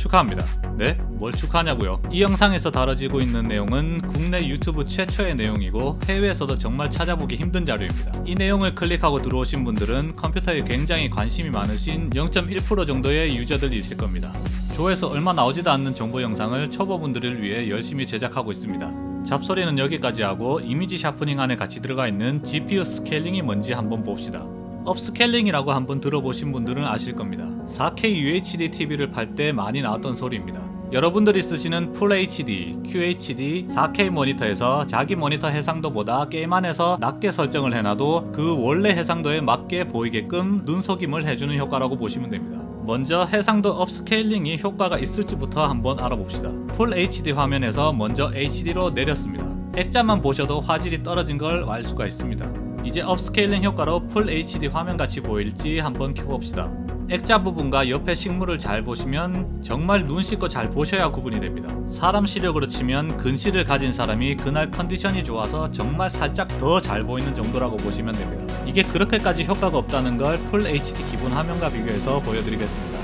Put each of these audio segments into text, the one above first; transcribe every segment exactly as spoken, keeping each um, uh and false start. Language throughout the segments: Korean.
축하합니다. 네? 뭘 축하하냐고요? 이 영상에서 다뤄지고 있는 내용은 국내 유튜브 최초의 내용이고 해외에서도 정말 찾아보기 힘든 자료입니다. 이 내용을 클릭하고 들어오신 분들은 컴퓨터에 굉장히 관심이 많으신 영 점 일 퍼센트 정도의 유저들이 있을 겁니다. 조회수 얼마 나오지도 않는 정보 영상을 초보분들을 위해 열심히 제작하고 있습니다. 잡소리는 여기까지 하고 이미지 샤프닝 안에 같이 들어가 있는 지피유 스케일링이 뭔지 한번 봅시다. 업스케일링이라고 한번 들어보신 분들은 아실 겁니다. 사 케이 유 에이치 디 티비를 팔 때 많이 나왔던 소리입니다. 여러분들이 쓰시는 풀 에이치 디, 큐 에이치 디, 사 케이 모니터에서 자기 모니터 해상도보다 게임 안에서 낮게 설정을 해놔도 그 원래 해상도에 맞게 보이게끔 눈속임을 해주는 효과라고 보시면 됩니다. 먼저 해상도 업스케일링이 효과가 있을지부터 한번 알아봅시다. 풀 에이치 디 화면에서 먼저 에이치 디로 내렸습니다. 액자만 보셔도 화질이 떨어진 걸 알 수가 있습니다. 이제 업스케일링 효과로 풀 에이치 디 화면같이 보일지 한번 켜봅시다. 액자 부분과 옆에 식물을 잘 보시면 정말 눈 씻고 잘 보셔야 구분이 됩니다. 사람 시력으로 치면 근시를 가진 사람이 그날 컨디션이 좋아서 정말 살짝 더 잘 보이는 정도라고 보시면 됩니다. 이게 그렇게까지 효과가 없다는 걸 풀 에이치 디 기본 화면과 비교해서 보여드리겠습니다.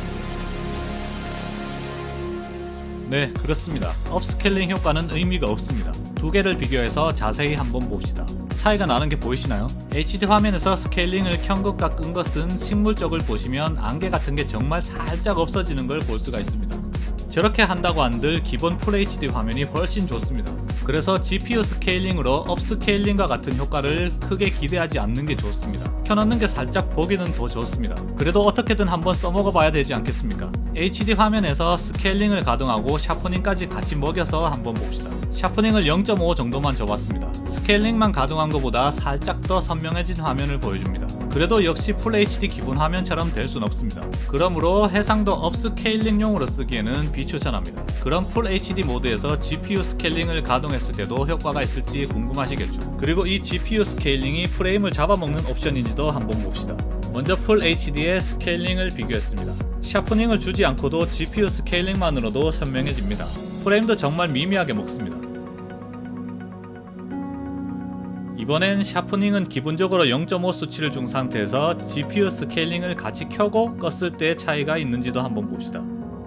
네, 그렇습니다. 업스케일링 효과는 의미가 없습니다. 두 개를 비교해서 자세히 한번 봅시다. 차이가 나는 게 보이시나요? 에이치 디 화면에서 스케일링을 켠 것과 끈 것은 식물 쪽을 보시면 안개 같은 게 정말 살짝 없어지는 걸 볼 수가 있습니다. 저렇게 한다고 한들 기본 풀 에이치 디 화면이 훨씬 좋습니다. 그래서 지피유 스케일링으로 업스케일링과 같은 효과를 크게 기대하지 않는 게 좋습니다. 켜놓는 게 살짝 보기는 더 좋습니다. 그래도 어떻게든 한번 써먹어 봐야 되지 않겠습니까? 에이치 디 화면에서 스케일링을 가동하고 샤프닝까지 같이 먹여서 한번 봅시다. 샤프닝을 영 점 오 정도만 줘봤습니다. 스케일링만 가동한 것보다 살짝 더 선명해진 화면을 보여줍니다. 그래도 역시 풀 에이치 디 기본 화면처럼 될 순 없습니다. 그러므로 해상도 업스케일링용으로 쓰기에는 비추천합니다. 그럼 풀 에이치 디 모드에서 지피유 스케일링을 가동했을 때도 효과가 있을지 궁금하시겠죠. 그리고 이 지피유 스케일링이 프레임을 잡아먹는 옵션인지도 한번 봅시다. 먼저 풀 에이치 디의 스케일링을 비교했습니다. 샤프닝을 주지 않고도 지피유 스케일링만으로도 선명해집니다. 프레임도 정말 미미하게 먹습니다. 이번엔 샤프닝은 기본적으로 영 점 오 수치를 준 상태에서 지피유 스케일링을 같이 켜고 껐을 때의 차이가 있는지도 한번 봅시다.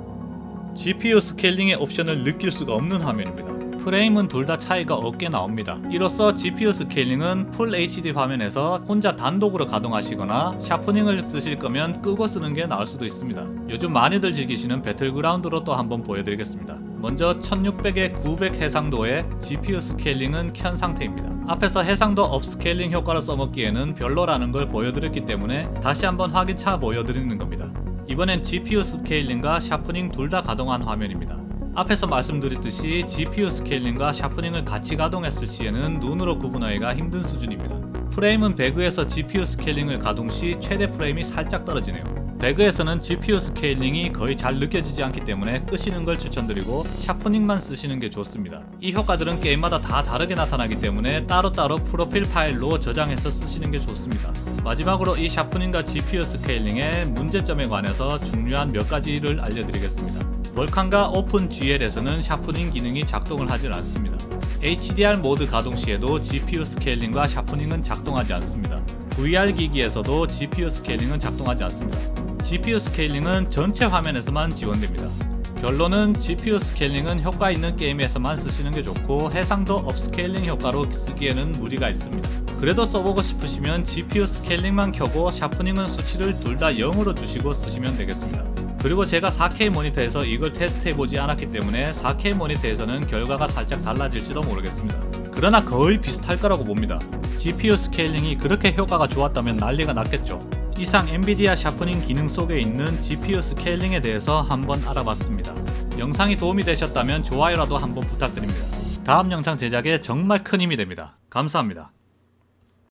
지피유 스케일링의 옵션을 느낄 수가 없는 화면입니다. 프레임은 둘 다 차이가 없게 나옵니다. 이로써 지피유 스케일링은 풀 에이치 디 화면에서 혼자 단독으로 가동하시거나 샤프닝을 쓰실 거면 끄고 쓰는 게 나을 수도 있습니다. 요즘 많이들 즐기시는 배틀그라운드로 또 한번 보여드리겠습니다. 먼저 천육백에 구백 해상도의 지피유 스케일링은 켠 상태입니다. 앞에서 해상도 업스케일링 효과를 써먹기에는 별로라는 걸 보여드렸기 때문에 다시 한번 확인차 보여드리는 겁니다. 이번엔 지피유 스케일링과 샤프닝 둘 다 가동한 화면입니다. 앞에서 말씀드렸듯이 지피유 스케일링과 샤프닝을 같이 가동했을 시에는 눈으로 구분하기가 힘든 수준입니다. 프레임은 배그에서 지피유 스케일링을 가동 시 최대 프레임이 살짝 떨어지네요. 배그에서는 지피유 스케일링이 거의 잘 느껴지지 않기 때문에 끄시는 걸 추천드리고 샤프닝만 쓰시는 게 좋습니다. 이 효과들은 게임마다 다 다르게 나타나기 때문에 따로따로 프로필 파일로 저장해서 쓰시는 게 좋습니다. 마지막으로 이 샤프닝과 지피유 스케일링의 문제점에 관해서 중요한 몇 가지를 알려드리겠습니다. 볼칸과 오픈 지엘에서는 샤프닝 기능이 작동을 하질 않습니다. 에이치 디 알 모드 가동 시에도 지피유 스케일링과 샤프닝은 작동하지 않습니다. 브이 알 기기에서도 지피유 스케일링은 작동하지 않습니다. 지피유 스케일링은 전체 화면에서만 지원됩니다. 결론은 지피유 스케일링은 효과 있는 게임에서만 쓰시는 게 좋고 해상도 업스케일링 효과로 쓰기에는 무리가 있습니다. 그래도 써보고 싶으시면 지피유 스케일링만 켜고 샤프닝은 수치를 둘 다 영으로 주시고 쓰시면 되겠습니다. 그리고 제가 사 케이 모니터에서 이걸 테스트해보지 않았기 때문에 사 케이 모니터에서는 결과가 살짝 달라질지도 모르겠습니다. 그러나 거의 비슷할 거라고 봅니다. 지피유 스케일링이 그렇게 효과가 좋았다면 난리가 났겠죠. 이상 엔비디아 샤프닝 기능 속에 있는 지피유 스케일링에 대해서 한번 알아봤습니다. 영상이 도움이 되셨다면 좋아요라도 한번 부탁드립니다. 다음 영상 제작에 정말 큰 힘이 됩니다. 감사합니다.